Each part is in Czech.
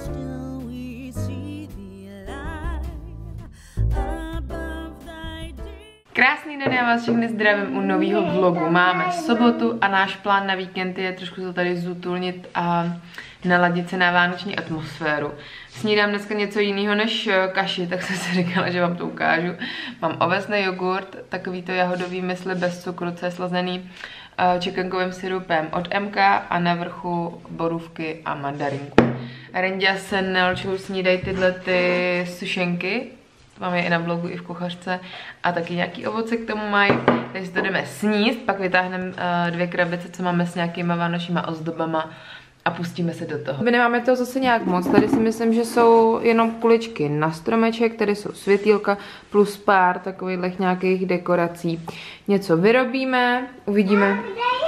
Krásný den, já vás všechny zdravím u nového vlogu. Máme sobotu a náš plán na víkend je trošku to tady zutulnit a naladit se na vánoční atmosféru. Snídám dneska něco jiného než kaši, tak jsem si říkala, že vám to ukážu. Mám ovesný jogurt, takovýto jahodový mysli bez cukru, co je slazený čekankovým syrupem od MK a na vrchu borůvky a mandarinku. Rendia se Nelčou snídají tyhle ty sušenky. Máme je i na vlogu, i v kuchařce. A taky nějaký ovoce k tomu mají. Takže to jdeme sníst, pak vytáhneme 2 krabice, co máme s nějakýma vánočníma ozdobama a pustíme se do toho. My nemáme toho zase nějak moc. Tady si myslím, že jsou jenom kuličky na stromeček, tady jsou světýlka plus pár takových nějakých dekorací. Něco vyrobíme, uvidíme.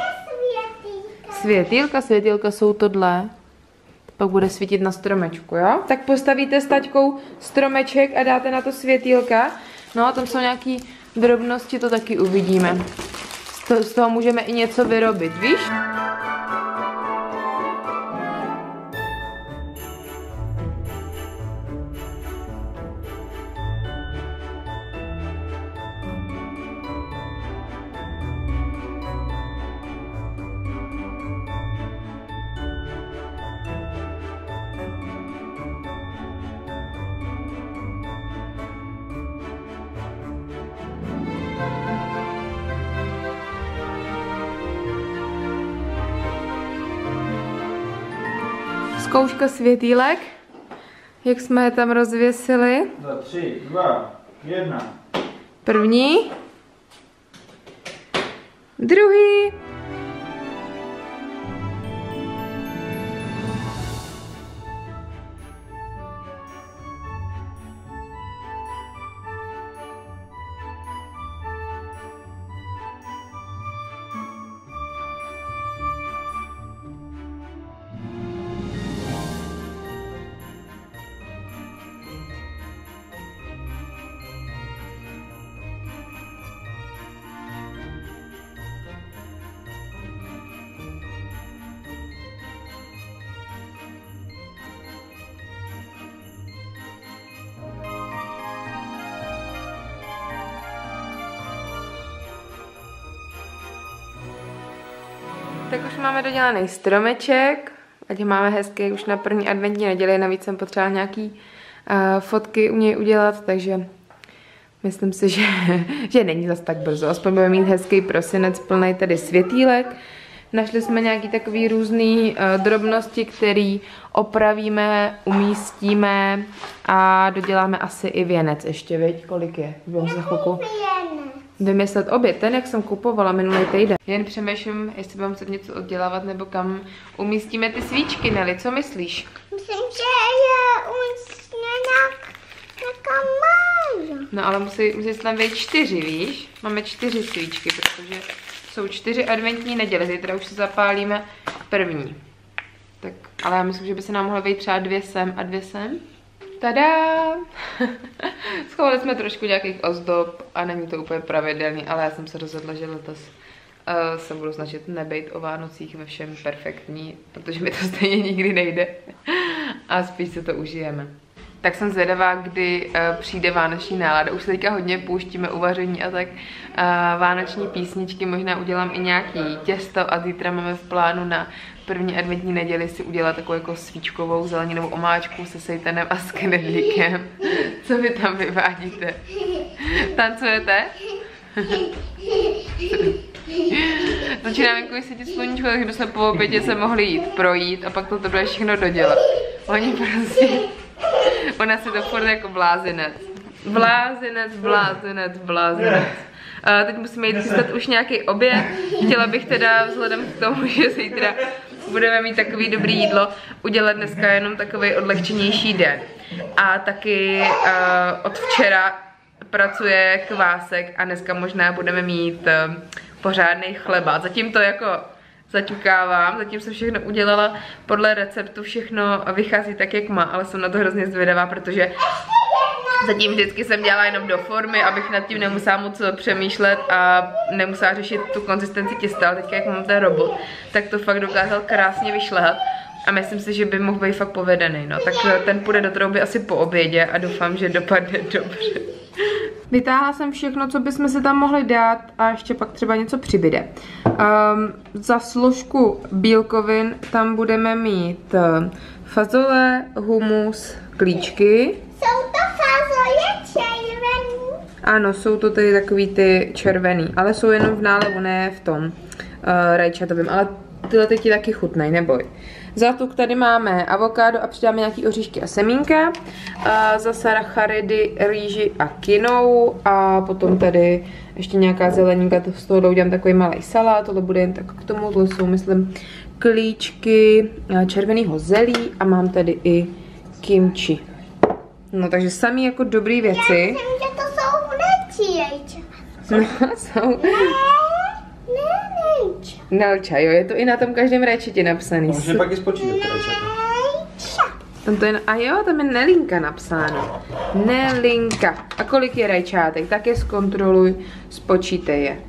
Světýlka jsou tohle. Pak bude svítit na stromečku, jo? Tak postavíte s taťkou stromeček a dáte na to světýlka. No a tam jsou nějaký drobnosti, to taky uvidíme. Z toho můžeme i něco vyrobit, víš? Zkouška světýlek, jak jsme je tam rozvěsili. 3, 2, 1. První. Druhý. Tak už máme dodělaný stromeček, ať máme hezký už na první adventní neděli, navíc jsem potřebovala nějaký fotky u něj udělat, takže myslím si, že není zas tak brzo. Aspoň budeme mít hezký prosinec plný tady světýlek. Našli jsme nějaký takový různý drobnosti, které opravíme, umístíme a doděláme asi i věnec ještě, viď? Kolik je? Budeme za chvilku vymyslet oběd, ten, jak jsem kupovala minulý týden. Jen přemýšlím, jestli budeme muset něco oddělávat, nebo kam umístíme ty svíčky, Nelly, co myslíš? Myslím, že je umístíme na kamáru. No ale musí se tam vejít 4, víš? Máme 4 svíčky, protože jsou 4 adventní neděle, zítra už se zapálíme první. Tak, ale já myslím, že by se nám mohlo vejít třeba 2 sem a 2 sem. Tada! Schovali jsme trošku nějakých ozdob a není to úplně pravidelný, ale já jsem se rozhodla, že letos se budu snažit nebejt o Vánocích ve všem perfektní, protože mi to stejně nikdy nejde a spíš se to užijeme. Tak jsem zvědavá, kdy přijde vánoční nálada. Už se teďka hodně pouštíme uvaření a tak vánoční písničky, možná udělám i nějaký těsto a zítra máme v plánu na první adventní neděli si udělat takovou jako svíčkovou zeleninovou omáčku se sejtanem a s knedlíkem. Co vy tam vyvádíte? Tancujete? Začíná venku svítit sluníčko, takže bychom po obědě se mohli jít projít a pak to bude všechno dodělat. Oni prostě... Ona se to furt jako blázinec. Blázinec. Teď musíme jít chystat už nějaký oběd. Chtěla bych teda vzhledem k tomu, že zítra budeme mít takový dobrý jídlo, udělat dneska jenom takový odlehčenější den. A taky od včera pracuje kvásek a dneska možná budeme mít pořádný chleba. Zatím to jako zaťukávám, zatím jsem všechno udělala podle receptu, všechno vychází tak, jak má, ale jsem na to hrozně zvědavá, protože zatím vždycky jsem dělala jenom do formy, abych nad tím nemusela moc přemýšlet a nemusela řešit tu konzistenci těsta, ale teďka jak mám ten robot, tak to fakt dokázal krásně vyšlehat. A myslím si, že by mohl být fakt povedený, no. Tak ten půjde do trouby asi po obědě a doufám, že dopadne dobře. Vytáhla jsem všechno, co bychom si tam mohli dát a ještě pak třeba něco přibyde. Za složku bílkovin tam budeme mít fazole, humus, klíčky. Jsou to fazole červený? Ano, jsou to tady takový ty červený, ale jsou jenom v nálevu, ne v tom rajčatovém, ale tyhle teď ti taky chutnají, neboj. Za tuk tady máme avokádo a přidáme nějaký oříšky a semínka. Za sacharidy rýži a kinou. A potom tady ještě nějaká zeleninka, z toho udělám takový malý salát. Tohle bude jen tak k tomu, tohle jsou, myslím, klíčky červeného zelí a mám tady i kimchi. No takže samý jako dobrý věci. Já myslím, že to jsou vnečí jajča. No, jsou. Nelča, jo, je to i na tom každém rajčetě napsaný. Můžeme pak i spočítat ty rajčata. Tam to je, a jo, tam je Nelinka napsáno. Nelinka. A kolik je rajčátek? Tak je zkontroluj, spočítej je.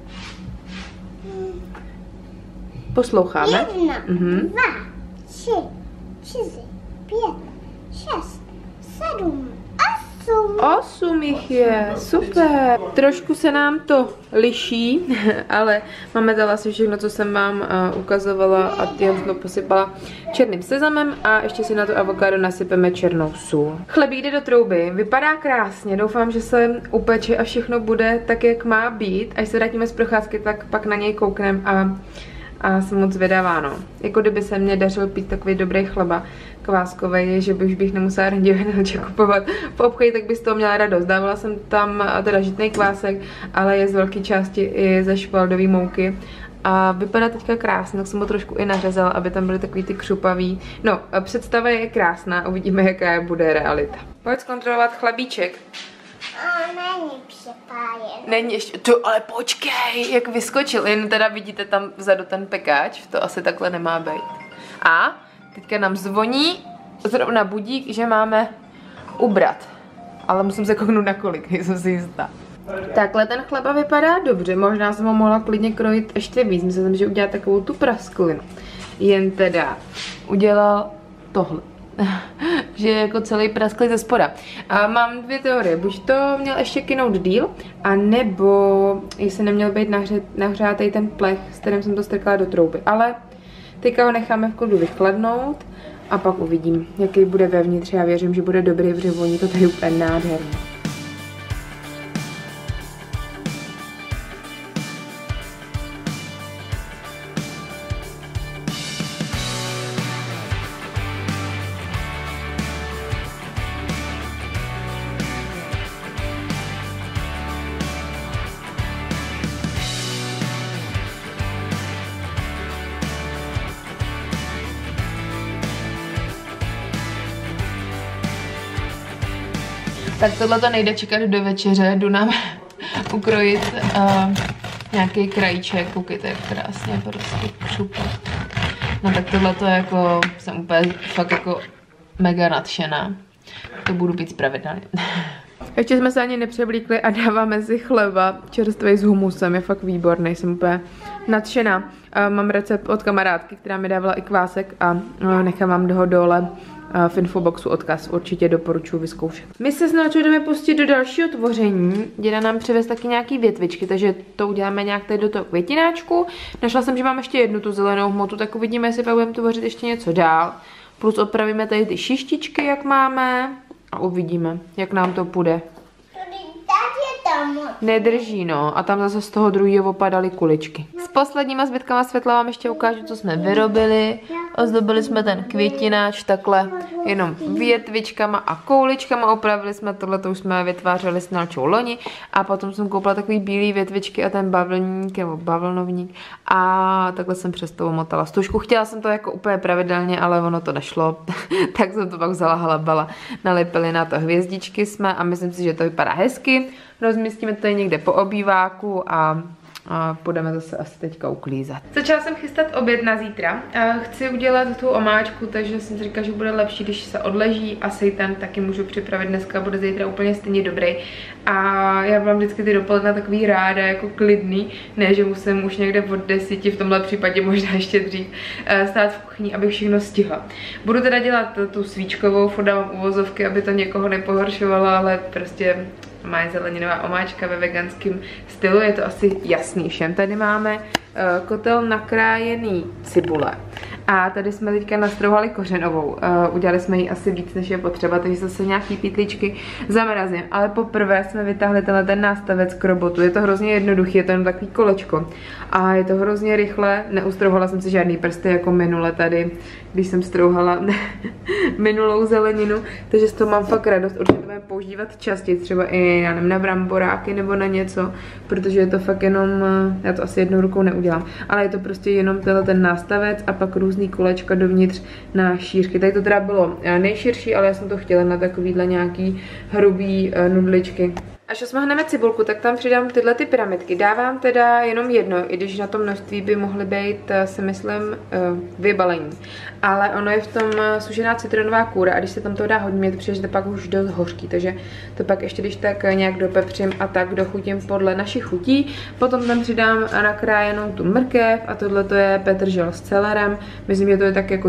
Posloucháme? 1, 2, 3, 4, 5, 6, 7, 8. 8 jich je, super. Trošku se nám to liší, ale máme tady asi všechno, co jsem vám ukazovala a já jsem to posypala černým sezamem a ještě si na to avokádo nasypeme černou sůl. Chlebík jde do trouby, vypadá krásně, doufám, že se upeče a všechno bude tak, jak má být. Až se vrátíme z procházky, tak pak na něj kouknem a jsem moc zvědavá, no. Jako kdyby se mě dařilo pít takový dobrý chleba kváskovej, že už bych nemusela radě kupovat v obchodě, tak by z toho měla radost. Dávala jsem tam teda žitný kvásek, ale je z velké části i ze špaldové mouky. A vypadá teďka krásně, tak jsem ho trošku i nařezala, aby tam byly takový ty křupavý. No, představa je krásná, uvidíme, jaká bude realita. Pojď zkontrolovat chlebíček. Není přepájen. Není ještě, to ale počkej, jak vyskočil, jen teda vidíte tam vzadu ten pekáč, to asi takhle nemá být. A teďka nám zvoní zrovna budík, že máme ubrat, ale musím se kouknout na kolik, nejsem si jistá. Takhle ten chleba vypadá dobře, možná jsem ho mohla klidně krojit ještě víc, myslím, že udělá takovou tu prasklinu. Jen teda udělal tohle. Že je jako celý prasklý ze spoda. A mám dvě teorie, buď to měl ještě kynout díl, a nebo jestli neměl být nahřátej ten plech, s kterým jsem to strkala do trouby. Ale teďka ho necháme v klidu vychladnout a pak uvidím, jaký bude vevnitř. Já věřím, že bude dobrý, protože voní to tady úplně nádherně. Tak tohle to nejde čekat do večeře, jdu nám ukrojit nějaký krajíček, koukejte, jak krásně prostě křupa. No tak tohle to jako, jsem úplně fakt jako mega nadšená. To budu pít pravidelně. Ještě jsme se ani nepřevlíkli a dáváme si chleba čerstvý s humusem, je fakt výborný, jsem úplně nadšená. Mám recept od kamarádky, která mi dávala i kvásek a nechám vám ho dole v infoboxu odkaz, určitě doporučuji vyzkoušet. My se s Nelčou jdeme pustit do dalšího tvoření. Děda nám přivez taky nějaký větvičky, takže to uděláme nějak tady do toho květináčku. Našla jsem, že mám ještě jednu tu zelenou hmotu, tak uvidíme, jestli pak budeme tvořit ještě něco dál. Plus opravíme tady ty šištičky, jak máme, a uvidíme, jak nám to půjde. Nedrží, no. A tam zase z toho druhého opadaly kuličky. S posledníma zbytkama světla vám ještě ukážu, co jsme vyrobili. Ozdobili jsme ten květináč takhle jenom větvičkama a kouličkama. Opravili jsme tohle, to už jsme vytvářeli s Nelčou loni. A potom jsem koupila takový bílý větvičky a ten bavlník, nebo bavlnovník. A takhle jsem přes to omotala stužku. Chtěla jsem to jako úplně pravidelně, ale ono to nešlo. Tak jsem to pak vzala halabala. Nalepili na to hvězdičky jsme a myslím si, že to vypadá hezky. Rozmístíme to tady někde po obýváku a a půjdeme zase asi teďka uklízet. Začala jsem chystat oběd na zítra. Chci udělat tu omáčku, takže jsem si říkala, že bude lepší, když se odleží a seitan taky můžu připravit dneska, bude zítra úplně stejně dobrý. A já mám vždycky ty dopoledne takový ráda, jako klidný, ne, že musím už někde od 10, v tomhle případě možná ještě dřív, stát v kuchyni, abych všechno stihla. Budu teda dělat tu svíčkovou, furt dávám uvozovky, aby to někoho nepohoršovalo, ale prostě má zeleninová omáčka ve veganském stylu, je to asi jasný všem. Tady máme kotel nakrájený cibule. A tady jsme teďka nastrouhali kořenovou. Udělali jsme ji asi víc, než je potřeba, takže zase nějaký pytličky zamrazím. Ale poprvé jsme vytáhli ten nástavec k robotu. Je to hrozně jednoduchý, je to jen takový kolečko. A je to hrozně rychle, neustrouhala jsem si žádný prsty jako minule tady, když jsem strouhala minulou zeleninu. Takže z toho mám fakt radost, určitě budeme používat častěji, třeba i já nevím, na bramboráky nebo na něco, protože je to fakt jenom, já to asi jednou rukou neudělám, ale je to prostě jenom ten nástavec a pak různý kolečka dovnitř na šířky. Tady to teda bylo nejširší, ale já jsem to chtěla na takovýhle nějaký hrubý nudličky. Až osmahneme cibulku, tak tam přidám tyhle ty pyramidky. Dávám teda jenom jedno, i když na tom množství by mohly být, si myslím, vybalení. Ale ono je v tom sušená citronová kůra a když se tam to dá hodně, mě to přijde, že to pak už dost hořký, takže to pak ještě když tak nějak dopepřím a tak dochutím podle našich chutí. Potom tam přidám nakrájenou tu mrkev a tohle to je petržel s celerem. Myslím, že to je tak jako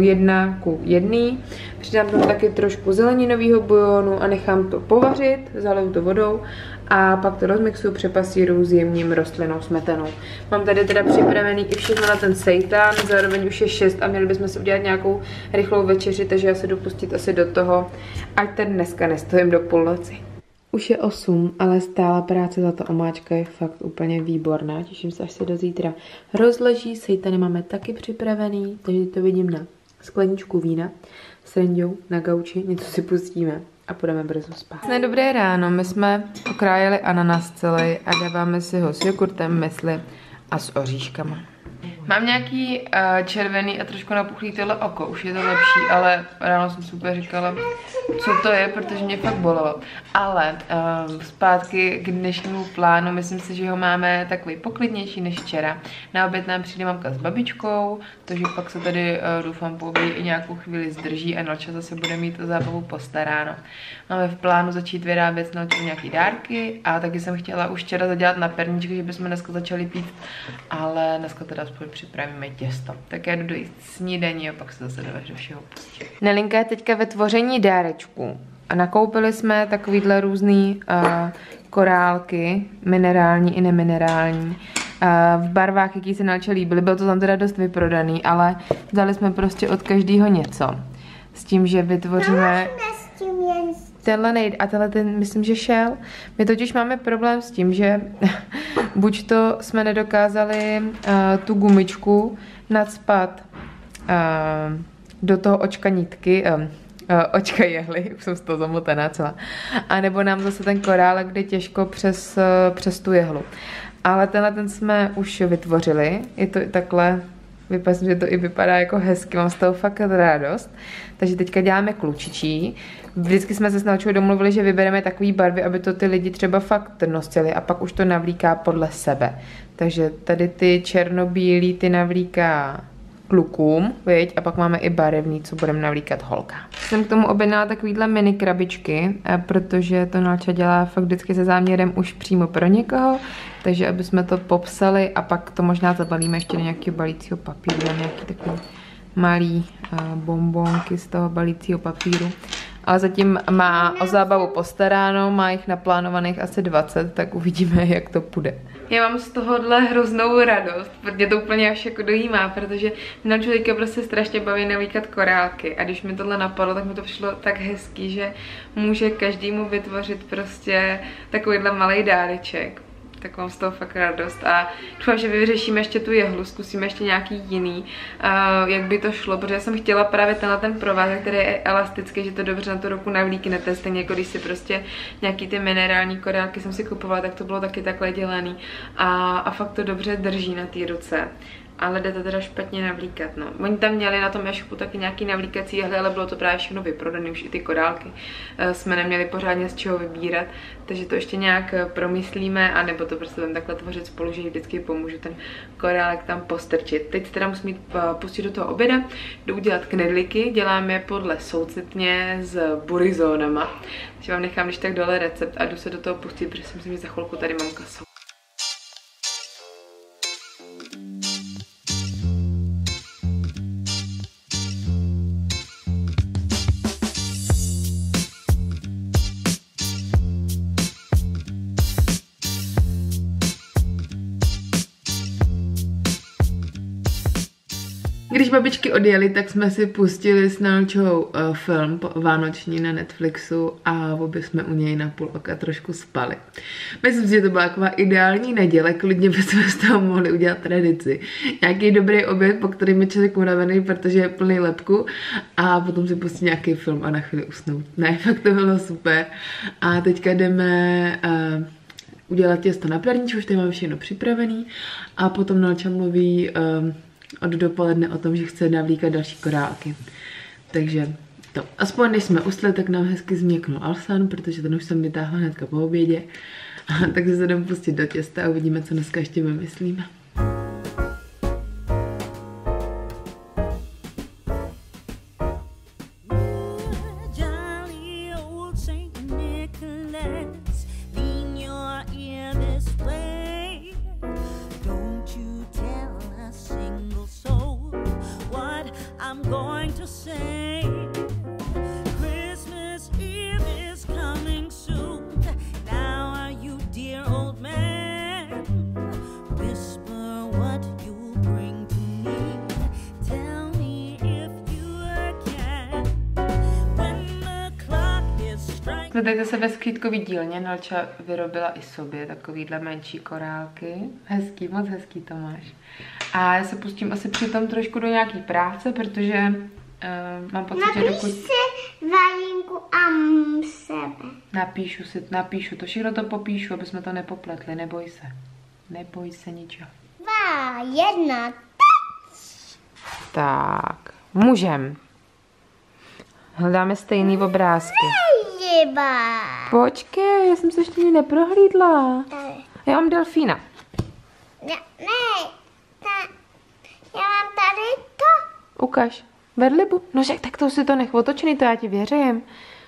1:1. Přidám tam taky trošku zeleninového bujonu a nechám to povařit, zaliju to vodou a pak to rozmixuju, přepasíruju s jemným rostlinnou smetanou. Mám tady teda připravený i všechno na ten seitan, zároveň už je 6 a měli bychom si udělat nějakou rychlou večeři, takže já se jdu pustit asi do toho, ať ten dneska nestojím do půlnoci. Už je 8, ale stála práce za to omáčka je fakt úplně výborná, těším se, až se do zítra rozleží, seitany máme taky připravený, takže to vidím na skleničku vína s Rendou na gauči, něco si pustíme a půjdeme brzo spát. Dobré ráno, my jsme okrájeli ananas celý a dáváme si ho s jogurtem, mysli a s oříškama. Mám nějaký červený a trošku napuchlý tohle oko, už je to lepší, ale ráno jsem si úplně říkala, co to je, protože mě fakt bolelo. Ale zpátky k dnešnímu plánu, myslím si, že ho máme takový poklidnější než včera. Na oběd nám přijde mamka s babičkou, takže pak se tady doufám po obědě i nějakou chvíli zdrží a Nelča zase bude mít o zábavu postaráno. Máme v plánu začít vyrábět s Nelčou nějaký dárky a taky jsem chtěla už včera zadělat na perníčky, že bychom dneska začali pít, ale dneska teda aspoň připravíme těsto. Tak já jdu dojít snídaní a pak se zase dáváš do všeho. Nelinka je teďka ve tvoření dárečků. A nakoupili jsme takovýhle různý korálky, minerální i neminerální, v barvách, jaký se Nelče líbily. Bylo to tam teda dost vyprodaný, ale dali jsme prostě od každého něco. S tím, že vytvoříme... Tenhle nejde a tenhle ten myslím, že šel. My totiž máme problém s tím, že buď to jsme nedokázali tu gumičku nacpat do toho očka nitky, očka jehly, už jsem z toho zamotaná celá, a nebo nám zase ten korálek jde těžko přes tu jehlu. Ale tenhle ten jsme už vytvořili, je to takhle, myslím, že to i vypadá jako hezky, mám z toho fakt radost. Takže teďka děláme klučičí. Vždycky jsme se s Nelčou domluvili, že vybereme takové barvy, aby to ty lidi třeba fakt nosili a pak už to navlíká podle sebe. Takže tady ty černobílý ty navlíká klukům, viď? A pak máme i barevný, co budeme navlíkat holka. Jsem k tomu objednala takovýhle mini krabičky, protože to Nelča dělá fakt vždycky se záměrem už přímo pro někoho, takže aby jsme to popsali a pak to možná zabalíme ještě do nějakého balícího papíru, nějaký takový malý bombonky z toho balícího papíru. Ale zatím má o zábavu postaráno, má jich naplánovaných asi 20, tak uvidíme, jak to půjde. Já mám z tohohle hroznou radost, protože to úplně až jako dojímá, protože Nelču teďka prostě strašně baví navlíkat korálky a když mi tohle napadlo, tak mi to přišlo tak hezký, že může každému vytvořit prostě takovýhle malý dáreček. Tak mám z toho fakt radost a doufám, že vyřešíme ještě tu jehlu, zkusíme ještě nějaký jiný, jak by to šlo, protože jsem chtěla právě tenhle ten provázek, který je elastický, že to dobře na tu ruku navlíknete, stejně jako když si prostě nějaký ty minerální korálky jsem si kupovala, tak to bylo taky takhle dělaný a fakt to dobře drží na té ruce. ale jde to teda špatně navlíkat, no. Oni tam měli na tom e-shopu taky nějaký navlíkací jehly, ale bylo to právě všechno vyprodané, už i ty korálky jsme neměli pořádně z čeho vybírat, takže to ještě nějak promyslíme, anebo to prostě tam takhle tvořit spolu, že vždycky pomůžu ten korálek tam postrčit. Teď teda musím pustit do toho oběda, jdu udělat knedlíky, děláme je podle soucitně s burizónama, takže vám nechám když tak dole recept a jdu se do toho pustit, protože si myslím, že za chvilku tady mám kasu. Když babičky odjeli, tak jsme si pustili s Nelčou film vánoční na Netflixu a obě jsme u něj na půl oka trošku spali. Myslím si, že to byla taková ideální neděle, klidně bychom z toho mohli udělat tradici. Nějaký dobrý oběd, po kterým je člověk unavený, protože je plný lepku a potom si pustit nějaký film a na chvíli usnout. Ne, fakt to bylo super. A teďka jdeme udělat těsto na praníčku, už tady máme všechno připravený a potom Nelča mluví od dopoledne o tom, že chce navlíkat další korálky. Takže to. Aspoň než jsme usli, tak nám hezky změknul Alsan, protože ten už jsem vytáhla hnedka po obědě. Takže se jdeme pustit do těsta a uvidíme, co dneska ještě vymyslíme. Jsme tady zase ve sklídkový dílně, Nelča vyrobila i sobě takovýhle menší korálky. Hezký, moc hezký to máš. A já se pustím asi přitom trošku do nějaký práce, protože mám pocit, že dokud... Napiš si Valinku a sebe. Napíšu, to všechno to popíšu, aby jsme to nepopletli, neboj se. Neboj se ničeho. 2, 1, Tak, můžem. Hledáme stejný obrázky. Ryba. Počkej, já jsem se ještě neprohlídla. Tady. Já mám delfína. Ne, já mám tady to. Ukaž. Vedlibu. No však tak to si to nech otočený, to já ti věřím.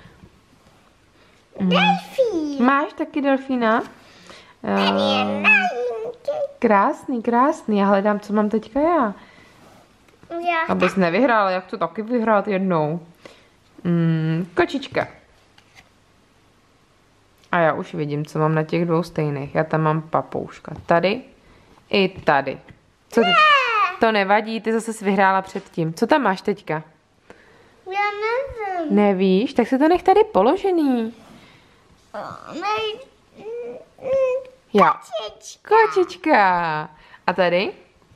Delfín. Máš taky delfína? Ten je malinký. Krásný, krásný. Já hledám, co mám teďka já. Abys nevyhrála, jak to taky vyhrát jednou. Kočička. A já už vidím, co mám na těch dvou stejných. Já tam mám papouška. Tady i tady. Co ty? To nevadí, ty zase vyhrála předtím. Co tam máš teďka? Já nevím. Nevíš? Tak si to nech tady položený. Já. Kočička. A tady?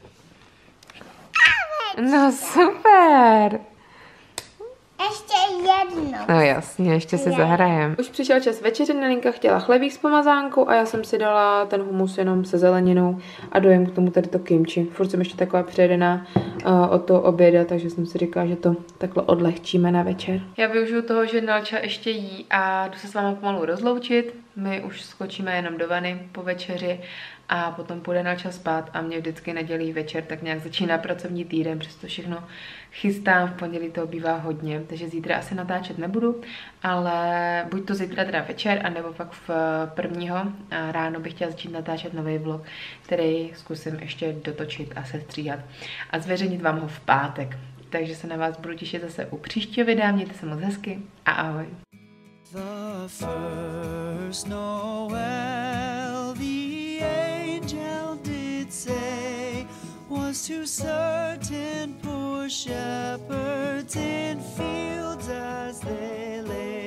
No super. Ještě jedno. No jasně, ještě si zahrajem. Už přišel čas večeře, Nelinka chtěla chlebík s pomazánkou a já jsem si dala ten humus jenom se zeleninou a dojem k tomu tady to kimči. Furt jsem ještě taková přejedená od toho oběda, takže jsem si říkala, že to takhle odlehčíme na večer. Já využiju toho, že Nelča ještě jí a jdu se s vámi pomalu rozloučit. My už skočíme jenom do vany po večeři a potom půjde Nelča spát a mě vždycky nedělí večer tak nějak začíná pracovní týden, přesto všechno chystám, v pondělí toho bývá hodně, takže zítra asi natáčet nebudu, ale buď to zítra teda večer, anebo pak v 1. ráno bych chtěla začít natáčet nový vlog, který zkusím ještě dotočit a sestříhat a zveřejnit vám ho v pátek. Takže se na vás budu těšit zase u příštího videa, mějte se moc hezky a ahoj. The first Noel the angel did say was to certain poor shepherds in fields as they lay.